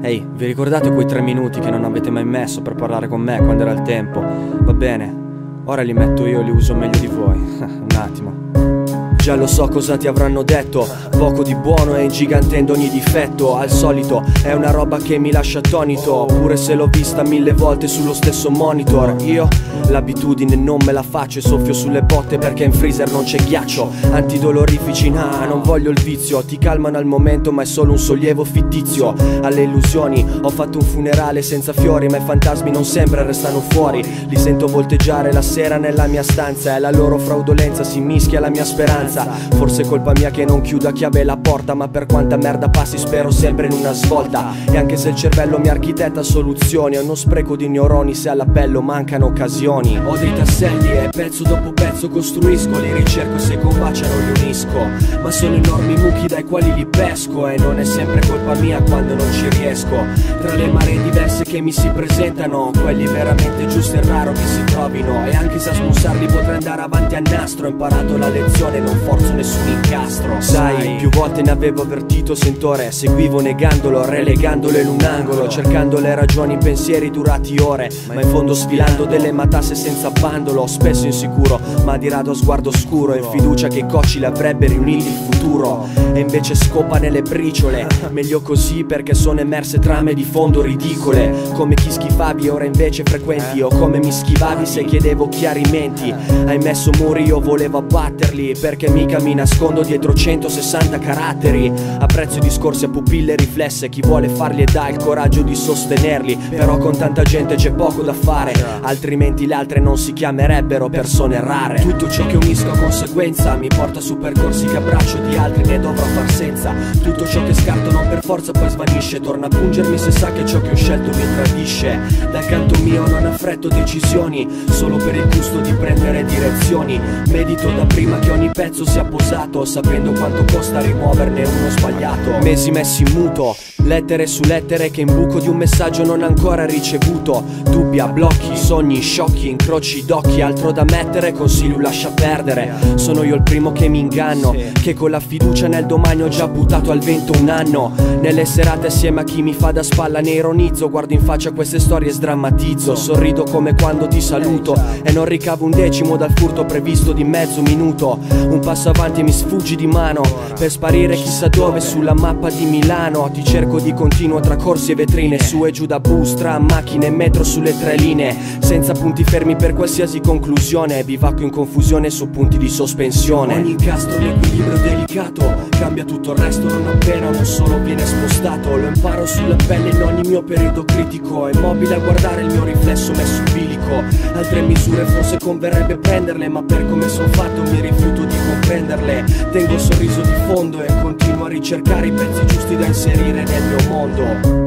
Ehi, vi ricordate quei 3 minuti che non avete mai messo per parlare con me quando era il tempo? Va bene, ora li metto io e li uso meglio di voi. Un attimo. Già lo so cosa ti avranno detto, poco di buono e ingigantendo ogni difetto. Al solito è una roba che mi lascia attonito, pure se l'ho vista 1000 volte sullo stesso monitor. Io l'abitudine non me la faccio e soffio sulle botte perché in freezer non c'è ghiaccio. Antidolorifici, nah, non voglio il vizio. Ti calmano al momento ma è solo un sollievo fittizio. Alle illusioni ho fatto un funerale senza fiori, ma i fantasmi non sempre restano fuori. Li sento volteggiare la sera nella mia stanza e la loro fraudolenza si mischia alla mia speranza. Forse è colpa mia che non chiudo a chiave la porta, ma per quanta merda passi spero sempre in una svolta. E anche se il cervello mi architetta soluzioni, è uno spreco di neuroni se all'appello mancano occasioni. Ho dei tasselli e pezzo dopo pezzo costruisco, li ricerco e se combaciano li unisco. Ma sono enormi mucchi dai quali li pesco e non è sempre colpa mia quando non ci riesco. Tra le maree diverse che mi si presentano, quelli veramente giusti è raro che si trovino. E anche se a smussarli potrei andare avanti a nastro, ho imparato la lezione, non forzo nessun incastro. Sai, più volte ne avevo avvertito sentore, seguivo negandolo, relegandolo in un angolo, cercando le ragioni in pensieri durati ore, ma in fondo sfilando delle matasse senza bandolo. Spesso insicuro, ma di rado a sguardo scuro, in fiducia che i cocci l'avrebbe riuniti il futuro. E invece scopa nelle briciole, meglio così perché sono emerse trame di fondo ridicole. Come chi schifavi ora invece frequenti, o come mi schivavi se chiedevo chiarimenti. Hai messo muri, io volevo abbatterli, perché mica mi nascondo dietro 160 caratteri. Apprezzo i discorsi a pupille riflesse, chi vuole farli e dà il coraggio di sostenerli. Però con tanta gente c'è poco da fare, altrimenti le altre non si chiamerebbero persone rare. Tutto ciò che unisco a conseguenza mi porta su percorsi che a braccio di altri ne dovrò far senza. Tutto ciò che scarto non per forza poi svanisce, torna a pungermi se sa che ciò che ho scelto mi tradisce. Dal canto mio non affretto decisioni, solo per il gusto di prendere direzioni. Medito da prima che ogni pezzo sia posato, sapendo quanto costa rimuoverne uno sbagliato. Mesi messi in muto, lettere su lettere che in buco di un messaggio non ancora ricevuto. Dubbi a blocchi, sogni sciocchi, incroci d'occhi, altro da mettere, consiglio lascia perdere. Sono io il primo che mi inganno, che con la fiducia nel domani ho già buttato al vento un anno. Nelle serate assieme a chi mi fa da spalla ne ironizzo, guardo in faccia queste storie e sdrammatizzo. Sorrido come quando ti saluto e non ricavo un decimo dal furto previsto di mezzo minuto. Un passo avanti e mi sfuggi di mano, per sparire chissà dove sulla mappa di Milano. Ti cerco di continuo tra corsi e vetrine, su e giù da bus, tram, macchine e metro sulle 3 linee, senza punti fermi per qualsiasi conclusione. Bivacco in confusione su punti di sospensione. Ogni incastro l'equilibrio delicato, cambia tutto il resto non appena uno solo viene spostato. Lo imparo sulla pelle in ogni mio periodo critico, immobile a guardare il mio riflesso messo in bilico. Altre misure forse converrebbe prenderle, ma per come sono fatto mi rifiuto di comprenderle. Tengo il sorriso di fondo e continuo a ricercare i pezzi giusti da inserire nel mio mondo.